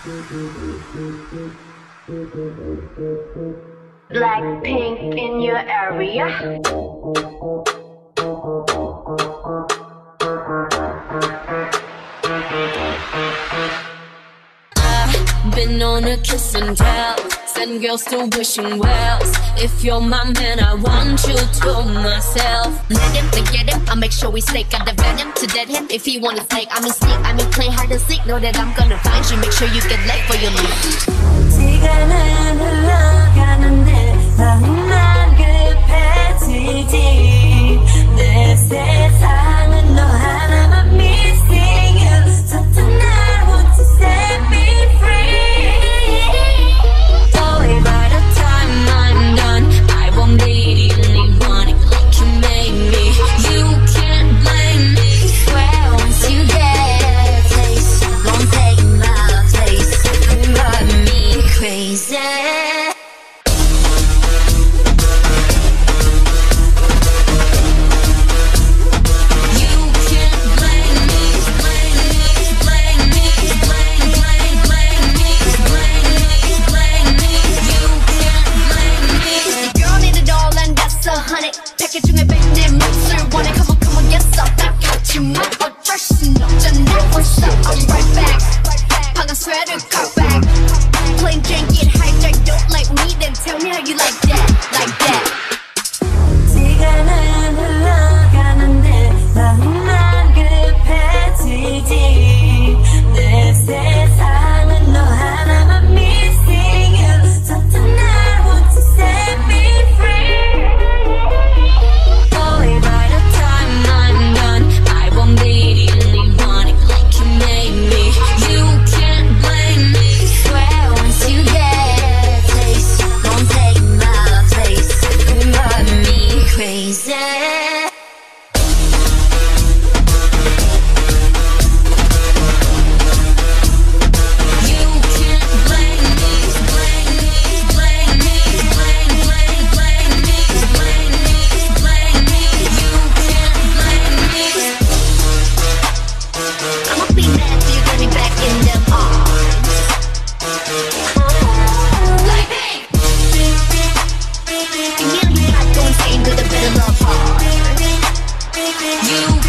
Blackpink in your area. Been on a kiss and tell, send girls still wishing wells. If you're my man, I want you to myself. Let him, forget him, I'll make sure we stay. Got the venom to dead him. If he wanna take, I'm in sneak, I'm in play hide and seek. Know that I'm gonna find you, make sure you get left for your leave. 시간은 흘러가는데 마음만 급해지지. 내 세상은 너 하나만 missing you. So tonight won't you set me free? Boy, by the time I'm done, I won't be the only one like you made me. You can't blame me. Swear once you get a taste, won't take my place. Drive me crazy. 패키지 중에 밴드의 몫을 원해 come on yes up 나 같지만 어쩔 순 없잖아 What's up I'm right back 방금 sweater cut back Plain Jane get hijacked don't like me then tell me how you like that 시간은 흘러가는데 마음만 급해지지. 내 세상은 너 하나만 missing you. So tonight won't you set me free? Boy by the time I'm done I won't be the only one like you made me. You can't blame me. Swear once you get a taste, won't take my place. Drive me crazy. You